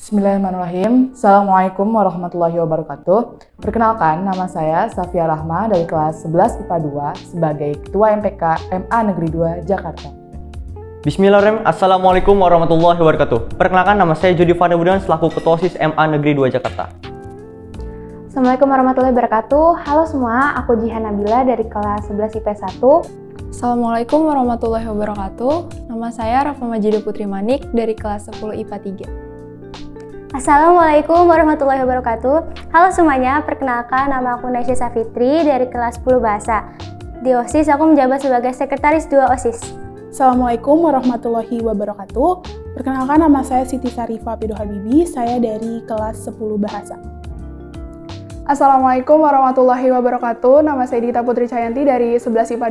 Bismillahirrahmanirrahim. Assalamualaikum warahmatullahi wabarakatuh. Perkenalkan, nama saya Safia Rahma dari kelas 11 IPA 2 sebagai Ketua MPK MA Negeri 2 Jakarta. Bismillahirrahmanirrahim. Assalamualaikum warahmatullahi wabarakatuh. Perkenalkan, nama saya Jody Fanda Budiman selaku Ketua OSIS MA Negeri 2 Jakarta. Assalamualaikum warahmatullahi wabarakatuh. Halo semua, aku Jihan Nabila dari kelas 11 IPS 1. Assalamualaikum warahmatullahi wabarakatuh. Nama saya Rafa Majidah Putri Manik dari kelas 10 IPA 3. Assalamualaikum warahmatullahi wabarakatuh. Halo semuanya, perkenalkan nama aku Naisha Safitri dari kelas 10 Bahasa. Di OSIS aku menjabat sebagai Sekretaris 2 OSIS. Assalamualaikum warahmatullahi wabarakatuh. Perkenalkan, nama saya Siti Sarifah Pido Habibi, saya dari kelas 10 Bahasa. Assalamualaikum warahmatullahi wabarakatuh. Nama saya Dita Putri Cayanti dari 11 IPA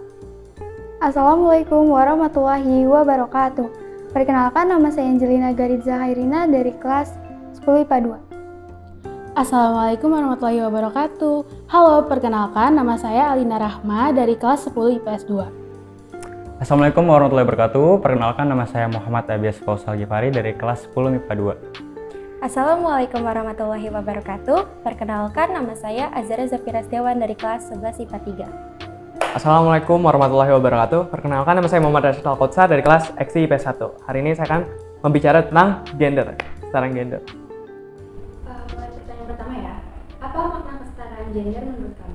2. Assalamualaikum warahmatullahi wabarakatuh. Perkenalkan, nama saya Angelina Garitza Hairina dari kelas 10 IPA 2. Assalamualaikum warahmatullahi wabarakatuh. Halo, perkenalkan, nama saya Alina Rahma dari kelas 10 IPS 2. Assalamualaikum warahmatullahi wabarakatuh. Perkenalkan, nama saya Muhammad Abias Fausal Gifari dari kelas 10 MIPA 2. Assalamualaikum warahmatullahi wabarakatuh. Perkenalkan, nama saya Azara Zafira Setiawan dari kelas 11 IPA 3. Assalamualaikum warahmatullahi wabarakatuh. Perkenalkan, nama saya Muhammad Rashid Al-Qotsar dari kelas XI IPS 1. Hari ini saya akan membicara tentang gender, kesetaraan gender. Mulai pertanyaan pertama ya. Apa makna kesetaraan gender menurut kamu?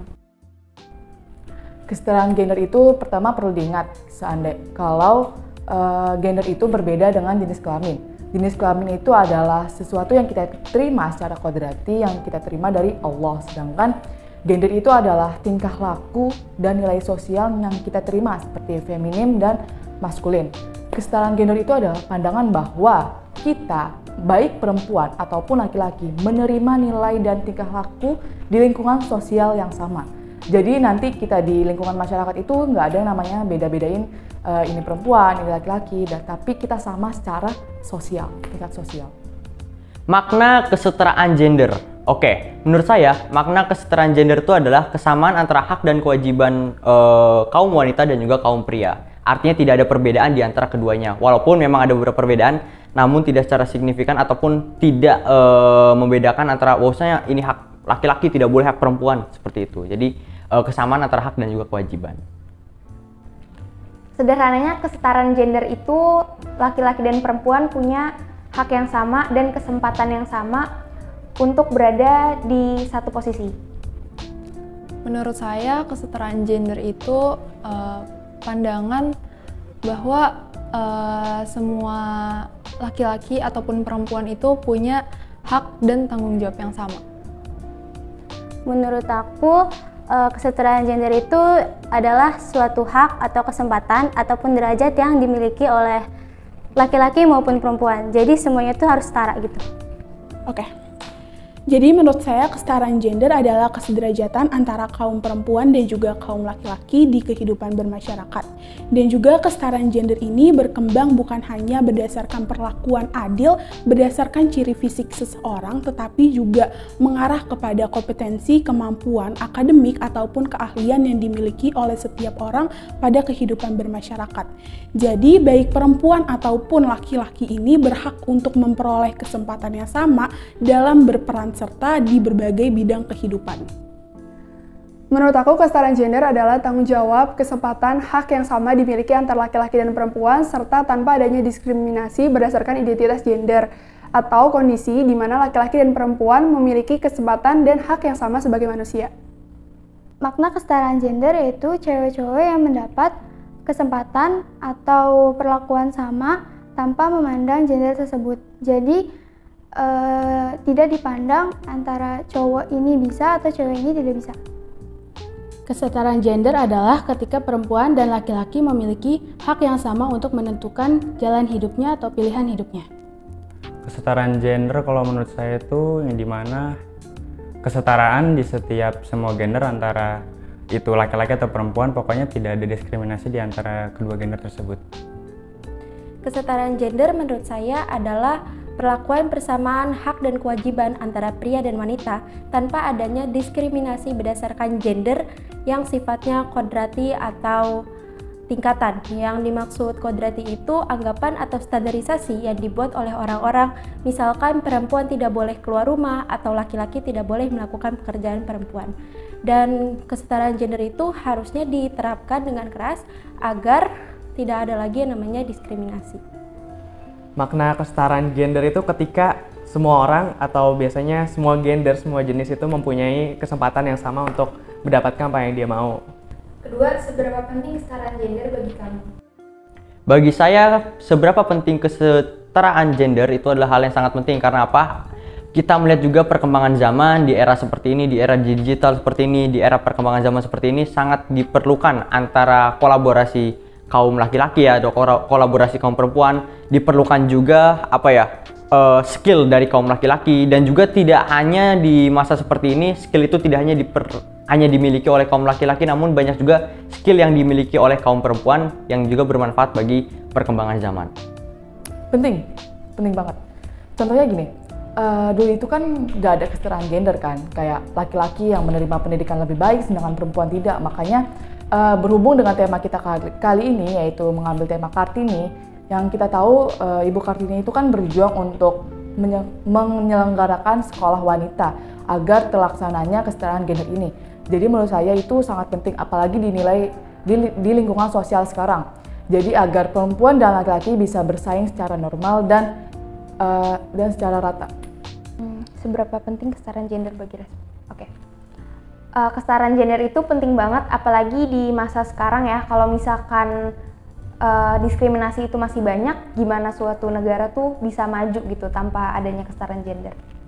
Kesetaraan gender itu pertama perlu diingat kalau gender itu berbeda dengan jenis kelamin. Jenis kelamin itu adalah sesuatu yang kita terima secara kodrati, yang kita terima dari Allah. Sedangkan gender itu adalah tingkah laku dan nilai sosial yang kita terima seperti feminim dan maskulin. Kesetaraan gender itu adalah pandangan bahwa kita, baik perempuan ataupun laki-laki, menerima nilai dan tingkah laku di lingkungan sosial yang sama. Jadi nanti kita di lingkungan masyarakat itu nggak ada yang namanya beda-bedain ini perempuan, ini laki-laki, tapi kita sama secara sosial, tingkat sosial. Makna kesetaraan gender. Oke, menurut saya makna kesetaraan gender itu adalah kesamaan antara hak dan kewajiban kaum wanita dan juga kaum pria. Artinya tidak ada perbedaan di antara keduanya. Walaupun memang ada beberapa perbedaan, namun tidak secara signifikan ataupun tidak membedakan antara bahwasanya ini hak laki-laki tidak boleh hak perempuan, seperti itu. Jadi kesamaan antara hak dan juga kewajiban. Sederhananya, kesetaraan gender itu laki-laki dan perempuan punya hak yang sama dan kesempatan yang sama untuk berada di satu posisi. Menurut saya, kesetaraan gender itu pandangan bahwa semua laki-laki ataupun perempuan itu punya hak dan tanggung jawab yang sama. Menurut aku, kesetaraan gender itu adalah suatu hak atau kesempatan ataupun derajat yang dimiliki oleh laki-laki maupun perempuan. Jadi semuanya itu harus setara gitu. Oke. Jadi menurut saya kesetaraan gender adalah kesederajatan antara kaum perempuan dan juga kaum laki-laki di kehidupan bermasyarakat. Dan juga kesetaraan gender ini berkembang bukan hanya berdasarkan perlakuan adil, berdasarkan ciri fisik seseorang, tetapi juga mengarah kepada kompetensi, kemampuan, akademik, ataupun keahlian yang dimiliki oleh setiap orang pada kehidupan bermasyarakat. Jadi baik perempuan ataupun laki-laki ini berhak untuk memperoleh kesempatan yang sama dalam berperan serta di berbagai bidang kehidupan. Menurut aku, kesetaraan gender adalah tanggung jawab, kesempatan, hak yang sama dimiliki antara laki-laki dan perempuan serta tanpa adanya diskriminasi berdasarkan identitas gender atau kondisi di mana laki-laki dan perempuan memiliki kesempatan dan hak yang sama sebagai manusia. Makna kesetaraan gender yaitu cewek-cewek yang mendapat kesempatan atau perlakuan sama tanpa memandang gender tersebut. Jadi tidak dipandang antara cowok ini bisa atau cewek ini tidak bisa. Kesetaraan gender adalah ketika perempuan dan laki-laki memiliki hak yang sama untuk menentukan jalan hidupnya atau pilihan hidupnya. Kesetaraan gender kalau menurut saya itu yang dimana kesetaraan di setiap semua gender antara itu laki-laki atau perempuan, pokoknya tidak ada diskriminasi di antara kedua gender tersebut. Kesetaraan gender menurut saya adalah perlakuan persamaan hak dan kewajiban antara pria dan wanita tanpa adanya diskriminasi berdasarkan gender yang sifatnya kodrati atau tingkatan. Yang dimaksud kodrati itu anggapan atau standarisasi yang dibuat oleh orang-orang, misalkan perempuan tidak boleh keluar rumah atau laki-laki tidak boleh melakukan pekerjaan perempuan. Dan kesetaraan gender itu harusnya diterapkan dengan keras agar tidak ada lagi yang namanya diskriminasi. Makna kesetaraan gender itu ketika semua orang atau biasanya semua gender, semua jenis itu mempunyai kesempatan yang sama untuk mendapatkan apa yang dia mau. Kedua, seberapa penting kesetaraan gender bagi kamu? Bagi saya, seberapa penting kesetaraan gender itu adalah hal yang sangat penting. Karena apa? Kita melihat juga perkembangan zaman di era seperti ini, di era digital seperti ini, di era perkembangan zaman seperti ini sangat diperlukan antara kolaborasi kaum laki-laki ya, atau kolaborasi kaum perempuan. Diperlukan juga skill dari kaum laki-laki, dan juga tidak hanya di masa seperti ini, skill itu tidak hanya dimiliki oleh kaum laki-laki, namun banyak juga skill yang dimiliki oleh kaum perempuan yang juga bermanfaat bagi perkembangan zaman. Penting banget. Contohnya gini, dulu itu kan nggak ada kesetaraan gender kan, kayak laki-laki yang menerima pendidikan lebih baik sedangkan perempuan tidak. Makanya berhubung dengan tema kita kali ini, yaitu mengambil tema Kartini, yang kita tahu Ibu Kartini itu kan berjuang untuk menyelenggarakan sekolah wanita agar terlaksananya kesetaraan gender ini. Jadi menurut saya itu sangat penting, apalagi dinilai di lingkungan sosial sekarang. Jadi agar perempuan dan laki-laki bisa bersaing secara normal dan secara rata. Seberapa penting kesetaraan gender bagi Res? Oke. Kesetaraan gender itu penting banget, apalagi di masa sekarang ya. Kalau misalkan diskriminasi itu masih banyak, gimana suatu negara tuh bisa maju gitu tanpa adanya kesetaraan gender?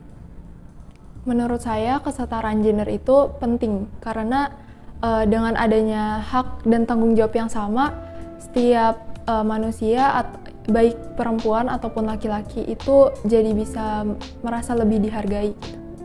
Menurut saya kesetaraan gender itu penting karena dengan adanya hak dan tanggung jawab yang sama, setiap manusia baik perempuan ataupun laki-laki itu jadi bisa merasa lebih dihargai.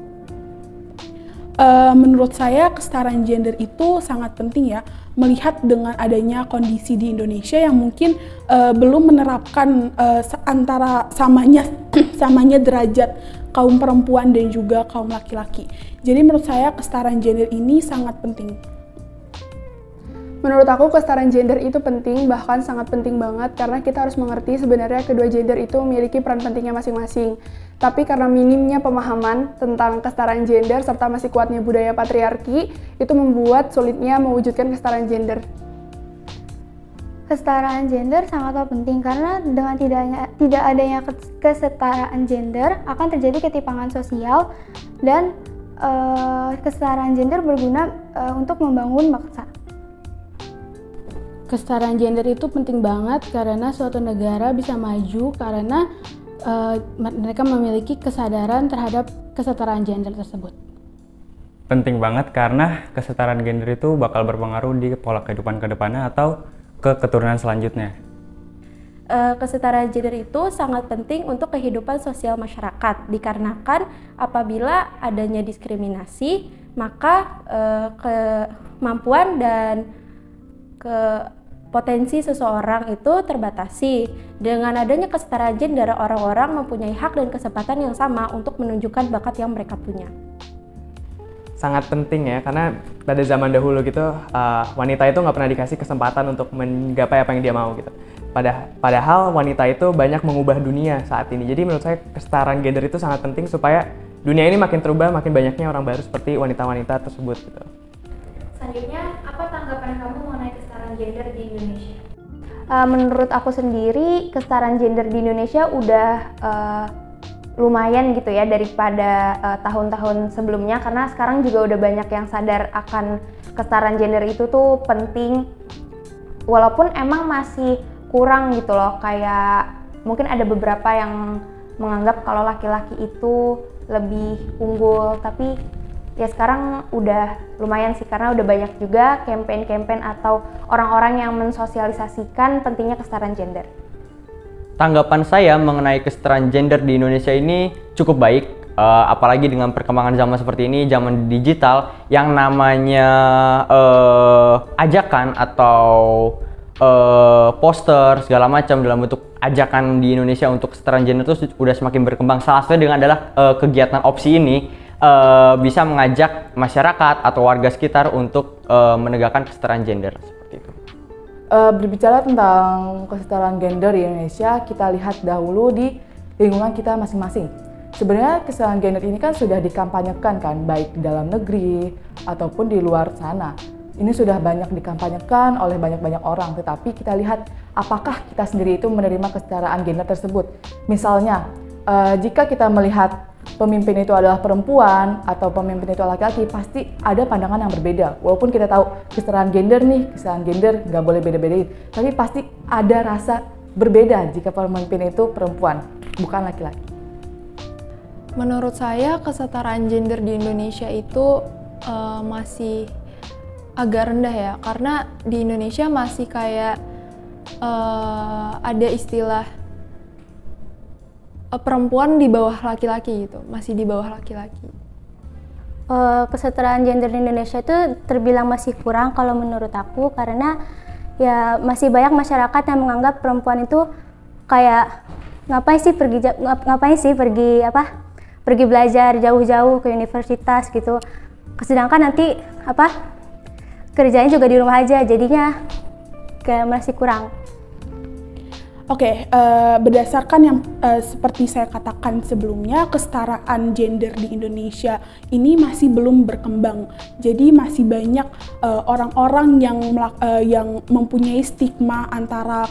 Menurut saya kesetaraan gender itu sangat penting ya, melihat dengan adanya kondisi di Indonesia yang mungkin belum menerapkan antara samanya derajat kaum perempuan dan juga kaum laki-laki. Jadi menurut saya kesetaraan gender ini sangat penting. Menurut aku kesetaraan gender itu penting, bahkan sangat penting banget, karena kita harus mengerti sebenarnya kedua gender itu memiliki peran pentingnya masing-masing. Tapi karena minimnya pemahaman tentang kesetaraan gender serta masih kuatnya budaya patriarki, itu membuat sulitnya mewujudkan kesetaraan gender. Kesetaraan gender sangatlah penting karena dengan tidak adanya kesetaraan gender akan terjadi ketimpangan sosial, dan kesetaraan gender berguna untuk membangun bangsa. Kesetaraan gender itu penting banget karena suatu negara bisa maju karena mereka memiliki kesadaran terhadap kesetaraan gender tersebut. Penting banget karena kesetaraan gender itu bakal berpengaruh di pola kehidupan ke depannya atau ke keturunan selanjutnya. Kesetaraan gender itu sangat penting untuk kehidupan sosial masyarakat, dikarenakan apabila adanya diskriminasi, maka kemampuan dan potensi seseorang itu terbatasi. Dengan adanya kesetaraan gender, orang-orang mempunyai hak dan kesempatan yang sama untuk menunjukkan bakat yang mereka punya. Sangat penting ya, karena pada zaman dahulu gitu wanita itu nggak pernah dikasih kesempatan untuk menggapai apa yang dia mau gitu. Padahal wanita itu banyak mengubah dunia saat ini. Jadi menurut saya kesetaraan gender itu sangat penting supaya dunia ini makin terubah, makin banyaknya orang baru seperti wanita-wanita tersebut gitu. Selanjutnya, apa tanggapan kamu mengenai kesetaraan gender di Indonesia? Menurut aku sendiri, kesetaraan gender di Indonesia udah lumayan gitu ya daripada tahun-tahun sebelumnya, karena sekarang juga udah banyak yang sadar akan kesetaraan gender itu tuh penting, walaupun emang masih kurang gitu loh. Kayak mungkin ada beberapa yang menganggap kalau laki-laki itu lebih unggul, tapi ya sekarang udah lumayan sih, karena udah banyak juga campaign-campaign atau orang-orang yang mensosialisasikan pentingnya kesetaraan gender. Tanggapan saya mengenai kesetaraan gender di Indonesia ini cukup baik, apalagi dengan perkembangan zaman seperti ini, zaman digital, yang namanya ajakan atau poster segala macam dalam bentuk ajakan di Indonesia untuk kesetaraan gender itu udah semakin berkembang. Salah satunya dengan adalah kegiatan opsi ini bisa mengajak masyarakat atau warga sekitar untuk menegakkan kesetaraan gender seperti itu. Berbicara tentang kesetaraan gender di Indonesia, kita lihat dahulu di lingkungan kita masing-masing. Sebenarnya kesetaraan gender ini kan sudah dikampanyekan kan, baik di dalam negeri ataupun di luar sana. Ini sudah banyak dikampanyekan oleh banyak orang, tetapi kita lihat apakah kita sendiri itu menerima kesetaraan gender tersebut. Misalnya, jika kita melihat pemimpin itu adalah perempuan atau pemimpin itu laki-laki, pasti ada pandangan yang berbeda. Walaupun kita tahu kesetaraan gender nggak boleh beda-bedain, tapi pasti ada rasa berbeda jika pemimpin itu perempuan, bukan laki-laki. Menurut saya kesetaraan gender di Indonesia itu masih agak rendah ya, karena di Indonesia masih kayak ada istilah perempuan di bawah laki-laki gitu, masih di bawah laki-laki. Kesetaraan gender di Indonesia itu terbilang masih kurang kalau menurut aku, karena ya masih banyak masyarakat yang menganggap perempuan itu kayak ngapain sih pergi belajar jauh-jauh ke universitas gitu. Sedangkan nanti kerjanya juga di rumah aja, jadinya kayak masih kurang. Oke, berdasarkan yang seperti saya katakan sebelumnya, kesetaraan gender di Indonesia ini masih belum berkembang. Jadi masih banyak orang-orang yang mempunyai stigma antara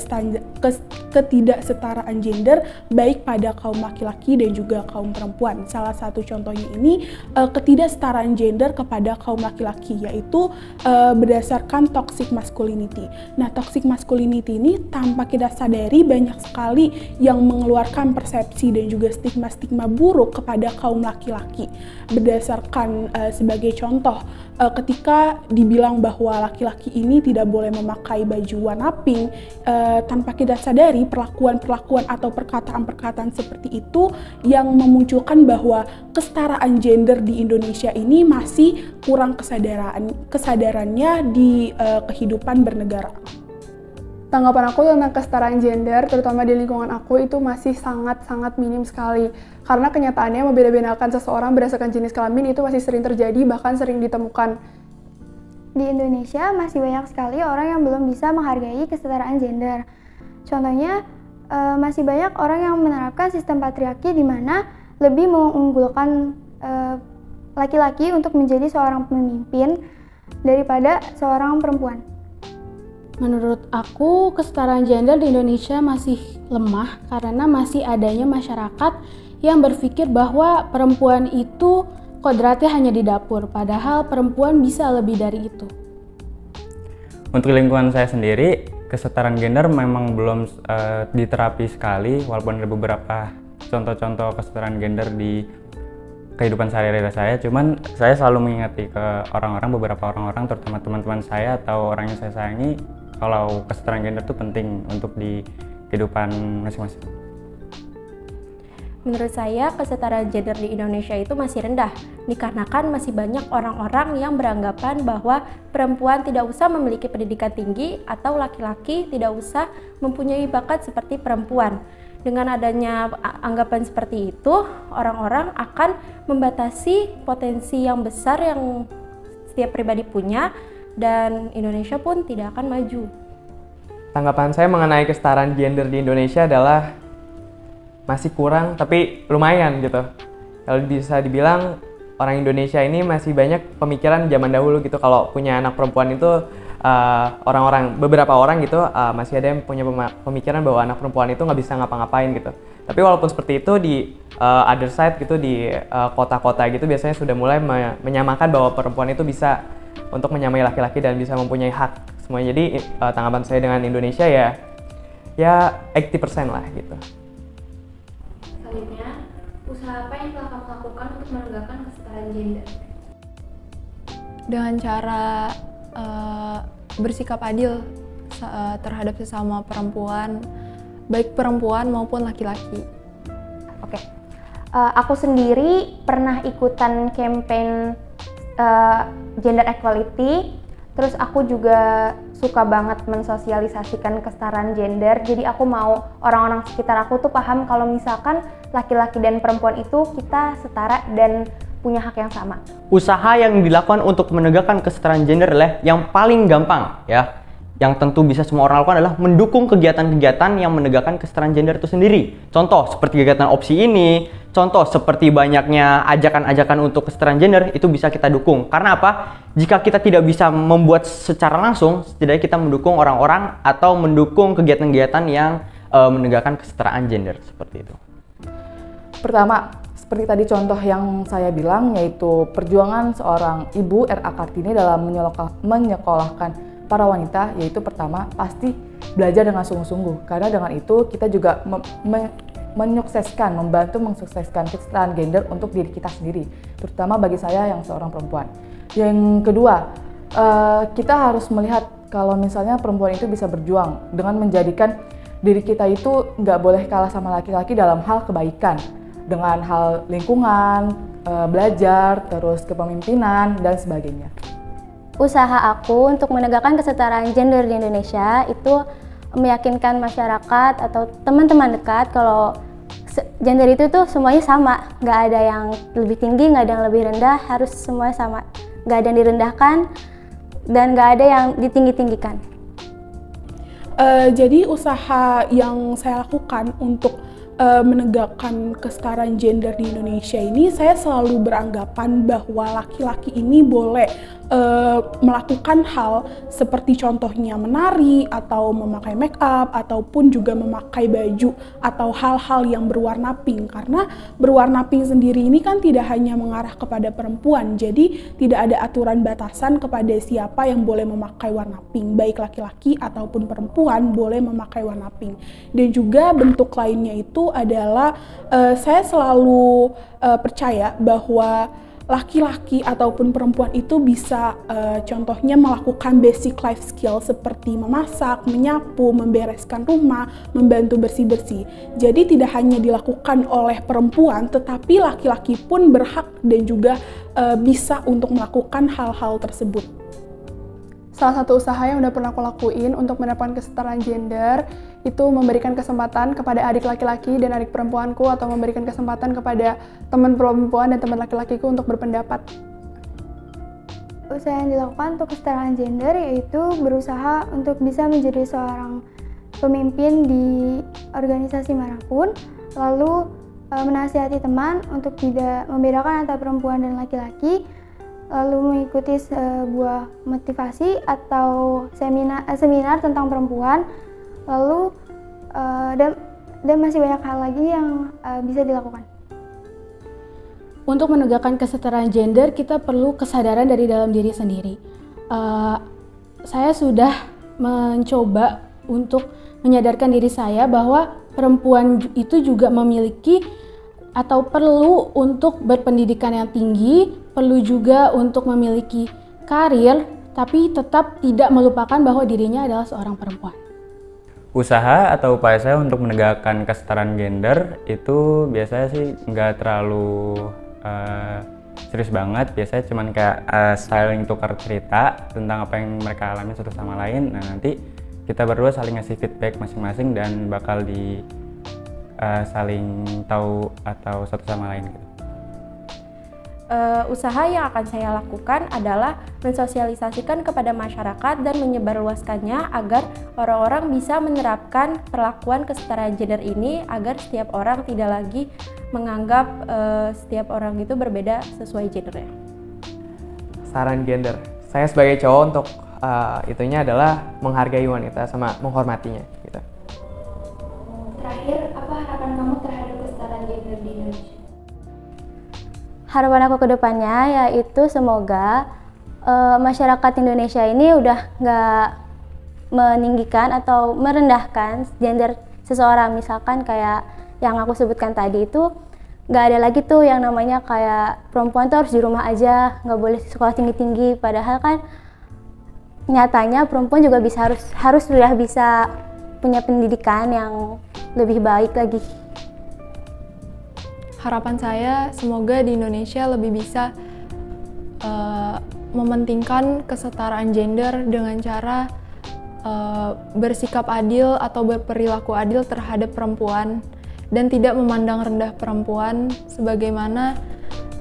ketidaksetaraan gender baik pada kaum laki-laki dan juga kaum perempuan. Salah satu contohnya ini ketidaksetaraan gender kepada kaum laki-laki, yaitu berdasarkan toxic masculinity. Nah, toxic masculinity ini tanpa kita sadari banyak sekali yang mengeluarkan persepsi dan juga stigma-stigma buruk kepada kaum laki-laki. Berdasarkan sebagai contoh, ketika dibilang bahwa laki-laki ini tidak boleh memakai baju warna pink, tanpa kita sadari perlakuan-perlakuan atau perkataan-perkataan seperti itu yang memunculkan bahwa kesetaraan gender di Indonesia ini masih kurang kesadarannya di kehidupan bernegara. Tanggapan aku tentang kesetaraan gender, terutama di lingkungan aku, itu masih sangat-sangat minim sekali. Karena kenyataannya membeda-bedakan seseorang berdasarkan jenis kelamin itu masih sering terjadi, bahkan sering ditemukan. Di Indonesia masih banyak sekali orang yang belum bisa menghargai kesetaraan gender. Contohnya, masih banyak orang yang menerapkan sistem patriarki di mana lebih mengunggulkan laki-laki untuk menjadi seorang pemimpin daripada seorang perempuan. Menurut aku, kesetaraan gender di Indonesia masih lemah karena masih adanya masyarakat yang berpikir bahwa perempuan itu kodratnya hanya di dapur, padahal perempuan bisa lebih dari itu. Untuk lingkungan saya sendiri, kesetaraan gender memang belum diterapi sekali, walaupun ada beberapa contoh-contoh kesetaraan gender di kehidupan sehari-hari saya. Cuman saya selalu mengingati ke beberapa orang-orang, terutama teman-teman saya atau orang yang saya sayangi, kalau kesetaraan gender itu penting untuk di kehidupan masing-masing. Menurut saya, kesetaraan gender di Indonesia itu masih rendah, dikarenakan masih banyak orang-orang yang beranggapan bahwa perempuan tidak usah memiliki pendidikan tinggi atau laki-laki tidak usah mempunyai bakat seperti perempuan. Dengan adanya anggapan seperti itu, orang-orang akan membatasi potensi yang besar yang setiap pribadi punya, dan Indonesia pun tidak akan maju. Tanggapan saya mengenai kesetaraan gender di Indonesia adalah masih kurang, tapi lumayan gitu. Kalau bisa dibilang orang Indonesia ini masih banyak pemikiran zaman dahulu gitu, kalau punya anak perempuan itu beberapa orang gitu masih ada yang punya pemikiran bahwa anak perempuan itu nggak bisa ngapa-ngapain gitu. Tapi walaupun seperti itu di other side gitu, di kota-kota gitu biasanya sudah mulai menyamakan bahwa perempuan itu bisa untuk menyamai laki-laki dan bisa mempunyai hak semuanya. Jadi tanggapan saya dengan Indonesia ya 80% lah gitu. Selanjutnya, usaha apa yang telah kamu lakukan untuk menegakkan kesetaraan gender? Dengan cara bersikap adil terhadap sesama perempuan, baik perempuan maupun laki-laki. Oke, aku sendiri pernah ikutan campaign gender equality, terus aku juga suka banget mensosialisasikan kesetaraan gender. Jadi aku mau orang-orang sekitar aku tuh paham kalau misalkan laki-laki dan perempuan itu kita setara dan punya hak yang sama. Usaha yang dilakukan untuk menegakkan kesetaraan gender adalah yang paling gampang ya. yang tentu bisa semua orang lakukan adalah mendukung kegiatan-kegiatan yang menegakkan kesetaraan gender itu sendiri. Contoh seperti kegiatan opsi ini, contoh seperti banyaknya ajakan-ajakan untuk kesetaraan gender itu bisa kita dukung. Karena apa? Jika kita tidak bisa membuat secara langsung, setidaknya kita mendukung orang-orang atau mendukung kegiatan-kegiatan yang menegakkan kesetaraan gender seperti itu. Pertama, seperti tadi contoh yang saya bilang, yaitu perjuangan seorang ibu R.A. Kartini dalam menyekolahkan para wanita, yaitu pertama pasti belajar dengan sungguh-sungguh, karena dengan itu kita juga membantu mensukseskan kesetaraan gender untuk diri kita sendiri, terutama bagi saya yang seorang perempuan. Yang kedua, kita harus melihat kalau misalnya perempuan itu bisa berjuang dengan menjadikan diri kita itu nggak boleh kalah sama laki-laki dalam hal kebaikan, dengan hal lingkungan, belajar, terus kepemimpinan, dan sebagainya. Usaha aku untuk menegakkan kesetaraan gender di Indonesia itu meyakinkan masyarakat atau teman-teman dekat kalau gender itu tuh semuanya sama, nggak ada yang lebih tinggi, nggak ada yang lebih rendah, harus semuanya sama, nggak ada yang direndahkan dan nggak ada yang ditinggi-tinggikan. Jadi usaha yang saya lakukan untuk menegakkan kesetaraan gender di Indonesia ini, saya selalu beranggapan bahwa laki-laki ini boleh melakukan hal seperti contohnya menari atau memakai make up ataupun juga memakai baju atau hal-hal yang berwarna pink, karena berwarna pink sendiri ini kan tidak hanya mengarah kepada perempuan, jadi tidak ada aturan batasan kepada siapa yang boleh memakai warna pink, baik laki-laki ataupun perempuan boleh memakai warna pink. Dan juga bentuk lainnya itu adalah saya selalu percaya bahwa laki-laki ataupun perempuan itu bisa contohnya melakukan basic life skill seperti memasak, menyapu, membereskan rumah, membantu bersih-bersih. Jadi tidak hanya dilakukan oleh perempuan, tetapi laki-laki pun berhak dan juga bisa untuk melakukan hal-hal tersebut. Salah satu usaha yang udah pernah aku lakuin untuk mendapatkan kesetaraan gender itu memberikan kesempatan kepada adik laki-laki dan adik perempuanku, atau memberikan kesempatan kepada teman perempuan dan teman laki-lakiku untuk berpendapat. Usaha yang dilakukan untuk kesetaraan gender yaitu berusaha untuk bisa menjadi seorang pemimpin di organisasi manapun, lalu menasihati teman untuk tidak membedakan antara perempuan dan laki-laki, lalu mengikuti sebuah motivasi atau seminar tentang perempuan, lalu dan masih banyak hal lagi yang bisa dilakukan. Untuk menegakkan kesetaraan gender, kita perlu kesadaran dari dalam diri sendiri. Saya sudah mencoba untuk menyadarkan diri saya bahwa perempuan itu juga memiliki atau perlu untuk berpendidikan yang tinggi, perlu juga untuk memiliki karir, tapi tetap tidak melupakan bahwa dirinya adalah seorang perempuan. Usaha atau upaya saya untuk menegakkan kesetaraan gender itu biasanya sih nggak terlalu serius banget, biasanya cuman kayak saling tukar cerita tentang apa yang mereka alami satu sama lain. Nah, nanti kita berdua saling ngasih feedback masing-masing dan bakal saling tahu atau satu sama lain gitu. Usaha yang akan saya lakukan adalah mensosialisasikan kepada masyarakat dan menyebarluaskannya agar orang-orang bisa menerapkan perlakuan kesetaraan gender ini, agar setiap orang tidak lagi menganggap setiap orang itu berbeda sesuai gendernya. Saran gender, saya sebagai cowok untuk itunya adalah menghargai wanita sama menghormatinya gitu. Terakhir, apa harapan kamu terhadap kesetaraan gender di Indonesia? Harapan aku ke depannya yaitu semoga masyarakat Indonesia ini udah nggak meninggikan atau merendahkan gender seseorang. Misalkan kayak yang aku sebutkan tadi itu nggak ada lagi tuh yang namanya kayak perempuan tuh harus di rumah aja, nggak boleh sekolah tinggi-tinggi. Padahal kan nyatanya perempuan juga harus sudah bisa punya pendidikan yang lebih baik lagi. Harapan saya semoga di Indonesia lebih bisa mementingkan kesetaraan gender dengan cara bersikap adil atau berperilaku adil terhadap perempuan dan tidak memandang rendah perempuan sebagaimana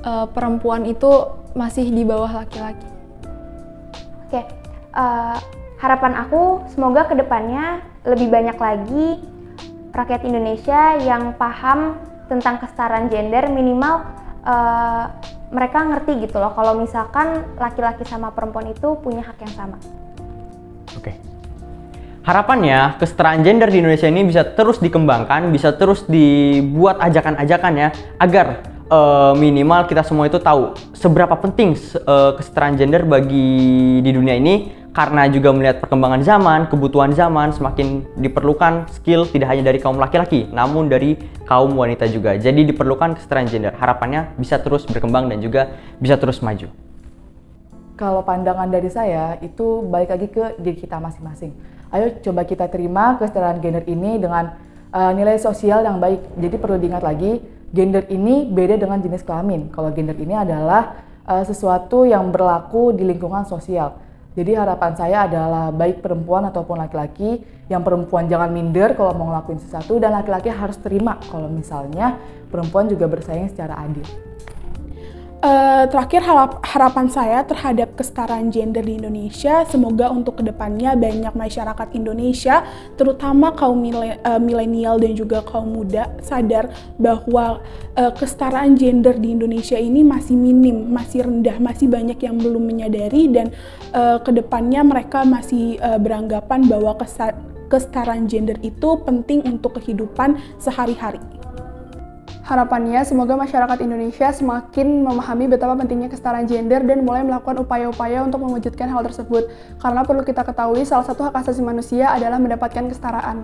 perempuan itu masih di bawah laki-laki. Oke, harapan aku semoga kedepannya lebih banyak lagi rakyat Indonesia yang paham tentang kesetaraan gender, minimal mereka ngerti gitu loh kalau misalkan laki-laki sama perempuan itu punya hak yang sama. Oke. Harapannya kesetaraan gender di Indonesia ini bisa terus dikembangkan, bisa terus dibuat ajakan-ajakan ya, agar minimal kita semua itu tahu seberapa penting kesetaraan gender bagi di dunia ini, karena juga melihat perkembangan zaman, kebutuhan zaman, semakin diperlukan skill tidak hanya dari kaum laki-laki, namun dari kaum wanita juga. Jadi diperlukan kesetaraan gender. Harapannya bisa terus berkembang dan juga bisa terus maju. Kalau pandangan dari saya itu balik lagi ke diri kita masing-masing. Ayo coba kita terima kesetaraan gender ini dengan nilai sosial yang baik. Jadi perlu diingat lagi, gender ini beda dengan jenis kelamin. Kalau gender ini adalah sesuatu yang berlaku di lingkungan sosial. Jadi harapan saya adalah baik perempuan ataupun laki-laki, yang perempuan jangan minder kalau mau ngelakuin sesuatu, dan laki-laki harus terima kalau misalnya perempuan juga bersaing secara adil. Terakhir harapan saya terhadap kesetaraan gender di Indonesia, semoga untuk kedepannya banyak masyarakat Indonesia, terutama kaum milenial dan juga kaum muda, sadar bahwa kesetaraan gender di Indonesia ini masih minim, masih rendah, masih banyak yang belum menyadari, dan kedepannya mereka masih beranggapan bahwa kesetaraan gender itu penting untuk kehidupan sehari-hari. Harapannya semoga masyarakat Indonesia semakin memahami betapa pentingnya kesetaraan gender dan mulai melakukan upaya-upaya untuk mewujudkan hal tersebut. Karena perlu kita ketahui, salah satu hak asasi manusia adalah mendapatkan kesetaraan.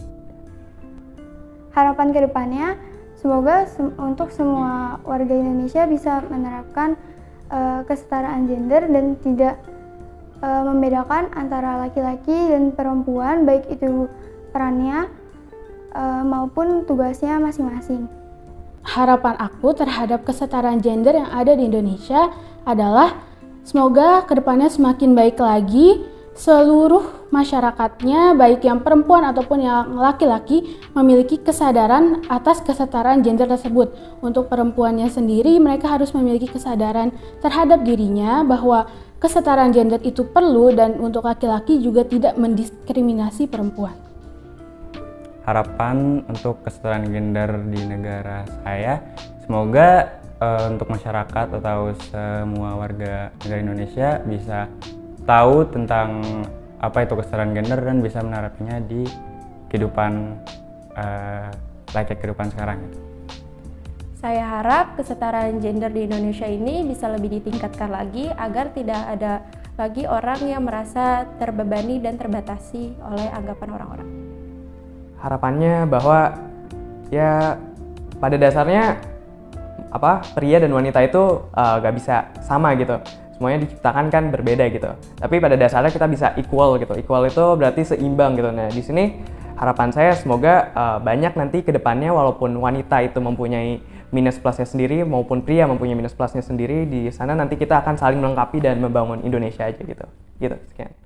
Harapan kedepannya, semoga untuk semua warga Indonesia bisa menerapkan kesetaraan gender dan tidak membedakan antara laki-laki dan perempuan, baik itu perannya maupun tugasnya masing-masing. Harapan aku terhadap kesetaraan gender yang ada di Indonesia adalah semoga kedepannya semakin baik lagi, seluruh masyarakatnya baik yang perempuan ataupun yang laki-laki memiliki kesadaran atas kesetaraan gender tersebut. Untuk perempuannya sendiri, mereka harus memiliki kesadaran terhadap dirinya bahwa kesetaraan gender itu perlu, dan untuk laki-laki juga tidak mendiskriminasi perempuan. Harapan untuk kesetaraan gender di negara saya, semoga untuk masyarakat atau semua warga negara Indonesia bisa tahu tentang apa itu kesetaraan gender dan bisa menerapkannya di kehidupan kehidupan sekarang. Saya harap kesetaraan gender di Indonesia ini bisa lebih ditingkatkan lagi agar tidak ada lagi orang yang merasa terbebani dan terbatasi oleh anggapan orang-orang. Harapannya bahwa ya pada dasarnya pria dan wanita itu gak bisa sama gitu, semuanya diciptakan kan berbeda gitu, tapi pada dasarnya kita bisa equal gitu. Equal itu berarti seimbang gitu. Nah di sini harapan saya semoga banyak nanti ke depannya, walaupun wanita itu mempunyai minus plusnya sendiri maupun pria mempunyai minus plusnya sendiri, di sana nanti kita akan saling melengkapi dan membangun Indonesia aja gitu. Sekian.